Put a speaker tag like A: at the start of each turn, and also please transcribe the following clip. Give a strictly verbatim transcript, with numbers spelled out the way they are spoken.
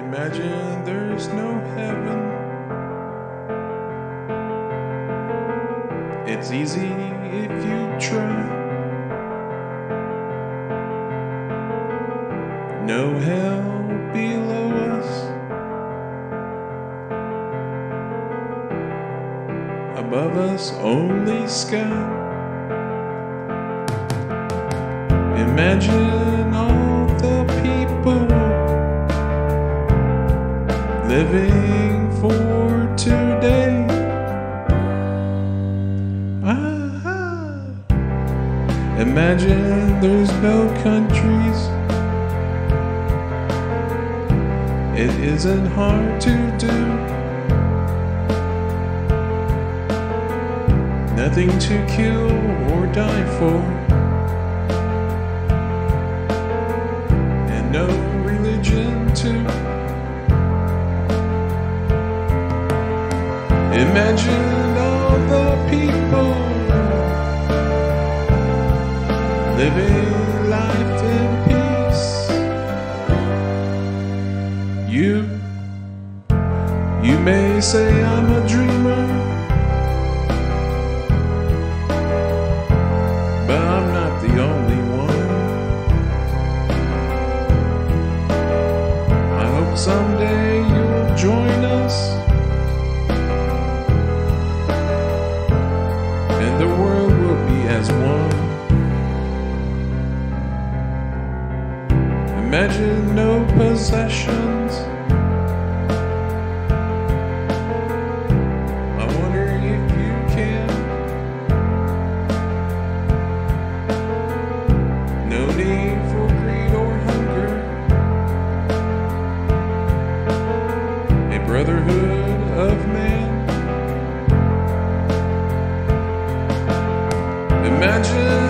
A: Imagine there's no heaven. It's easy if you try. No hell below us. Above us only sky. Imagine all the people living for today. Ah, imagine there's no countries. It isn't hard to do. Nothing to kill or die for. And no religion too. Imagine all the people living life in peace. You, you may say I'm a dreamer, but I'm not the only one. I hope someday you'll join us, and the world will be as one. Imagine no possessions. I wonder if you can. No need for greed or hunger. A brotherhood of man. Imagine